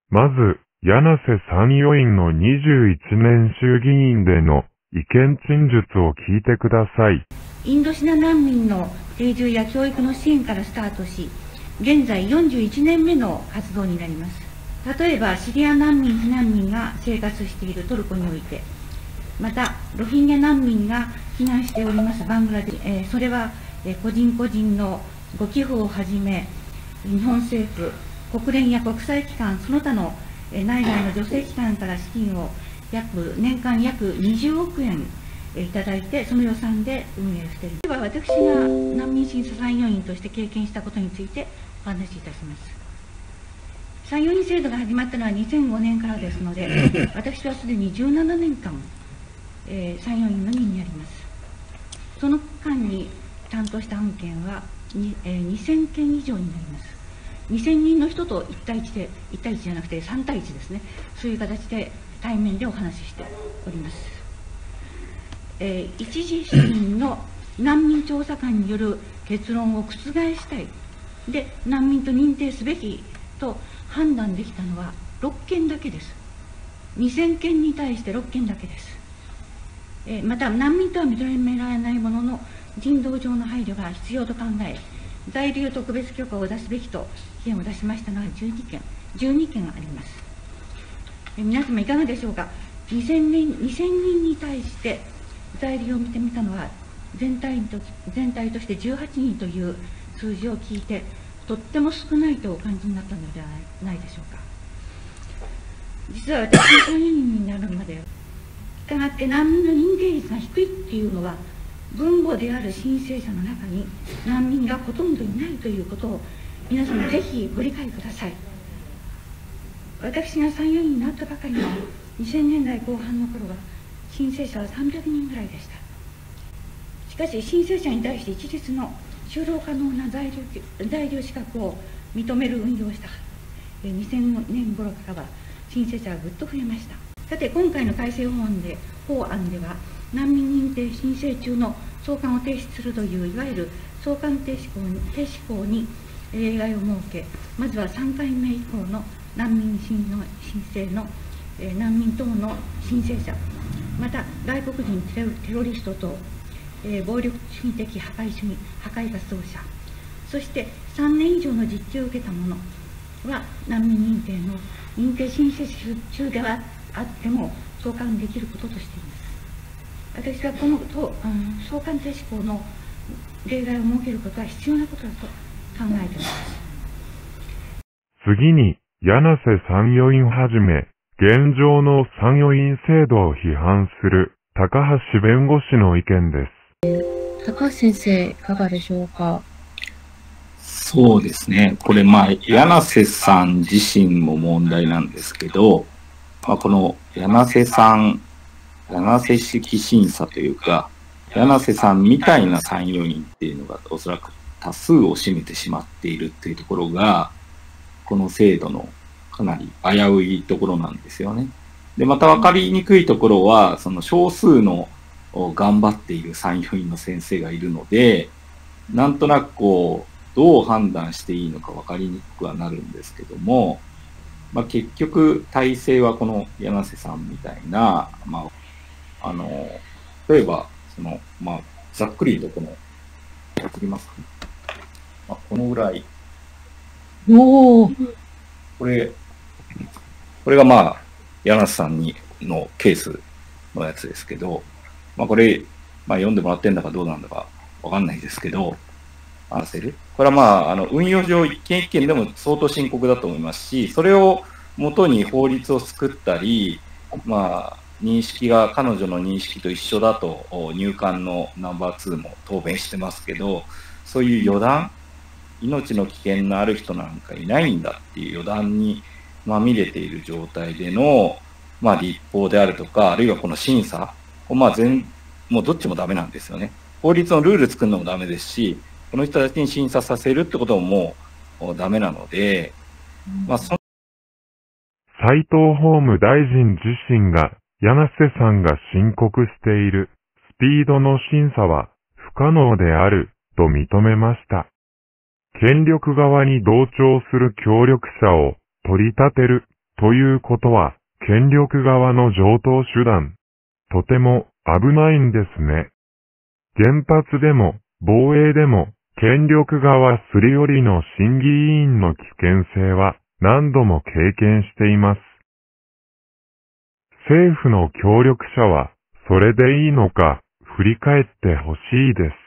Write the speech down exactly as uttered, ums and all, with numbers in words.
まず、柳瀬参与員のにじゅういちねん衆議院での意見陳述を聞いてください。 インドシナ難民の定住や教育の支援からスタートし、現在よんじゅういちねんめの活動になります。例えば、シリア難民、避難民が生活しているトルコにおいて、また、ロヒンギャ難民が避難しておりますバングラデシュ、えー、それは、えー、個人個人のご寄付をはじめ、日本政府、国連や国際機関、その他の、えー、内外の助成機関から資金を約年間約にじゅうおくえんいただいて、その予算で運営している。では、私が難民審査参与員として経験したことについてお話しいたします。参与員制度が始まったのはにせんごねんからですので、私はすでにじゅうななねんかん、えー、参与員の任にあります。その間に担当した案件はに、えー、にせんけん以上になります。にせんにんの人といち対いちで、いち対いちじゃなくてさん対いちですね、そういう形で対面でお話ししております。えー、一次審議の難民調査官による結論を覆したい、で、難民と認定すべきと判断できたのはろっけんだけです。にせんけんに対してろっけんだけです。えー、また、難民とは認められないものの、人道上の配慮が必要と考え、在留特別許可を出すべきと意見を出しましたのはじゅうにけん、じゅうにけんあります。えー、皆様、いかがでしょうか。にせんにんに対して在留を見てみたのは全体と、全体としてじゅうはちにんという数字を聞いて、とっても少ないとお感じになったのではないでしょうか。実は私が参与員になるまで、したがって難民の認定率が低いっていうのは、分母である申請者の中に難民がほとんどいないということを、皆様ぜひご理解ください。私が参与員になったばかりのにせんねんだいこう半の頃は、申請者はさんびゃくにんぐらいでした。しかし、申請者に対して一律の就労可能な在留、在留資格を認める運用をしたにせんねん頃からは申請者がぐっと増えました。さて、今回の改正法案で法案では、難民認定申請中の送還を停止するといういわゆる送還停止法に停止法に例外を設け、まずはさんかいめ以降の難民申の申請の、えー、難民等の申請者、また外国人テロ、テロリスト等、えー、暴力主義的破壊主義、破壊活動者、そしてさんねん以上の実習を受けた者は、難民認定の認定申請中ではあっても送還できることとしています。私はこのと、うん、送還停止法の例外を設けることは必要なことだと考えています。 次に、柳瀬参与員はじめ、現状の参与員制度を批判する高橋弁護士の意見です。 高橋先生、いかがでしょうか。 そうですね。これ、まあ、柳瀬さん自身も問題なんですけど、まあ、この柳瀬さん、柳瀬式審査というか、柳瀬さんみたいな参与員っていうのがおそらく多数を占めてしまっているっていうところが、この制度のかなり危ういところなんですよね。で、また分かりにくいところは、その少数の頑張っている参与員の先生がいるので、なんとなくこう、どう判断していいのか分かりにくくはなるんですけども、まあ、結局、体制はこの柳瀬さんみたいな、まあ、あの、例えば、その、まあ、ざっくりとこの、やってみますかね。まあ、このぐらい。 おー。 これ、これがまあ、柳瀬さんにのケースのやつですけど、まあこれ、まあ読んでもらってんだかどうなんだかわかんないですけど、話せる？これはまあ、あの、運用上一件一件でも相当深刻だと思いますし、それを元に法律を作ったり、まあ、認識が彼女の認識と一緒だと入管のナンバーツーも答弁してますけど、そういう予断、命の危険のある人なんかいないんだっていう予断にまみれている状態での、まあ、立法であるとか、あるいはこの審査、まあ全、もうどっちもダメなんですよね。法律のルール作るのもダメですし、この人たちに審査させるってことももうダメなので、まあ、そ斉藤法務大臣自身が、柳瀬さんが申告しているスピードの審査は不可能であると認めました。権力側に同調する協力者を取り立てるということは、権力側の常套手段。とても危ないんですね。原発でも、防衛でも、権力側すり寄りの審議委員の危険性は何度も経験しています。政府の協力者は、それでいいのか、振り返ってほしいです。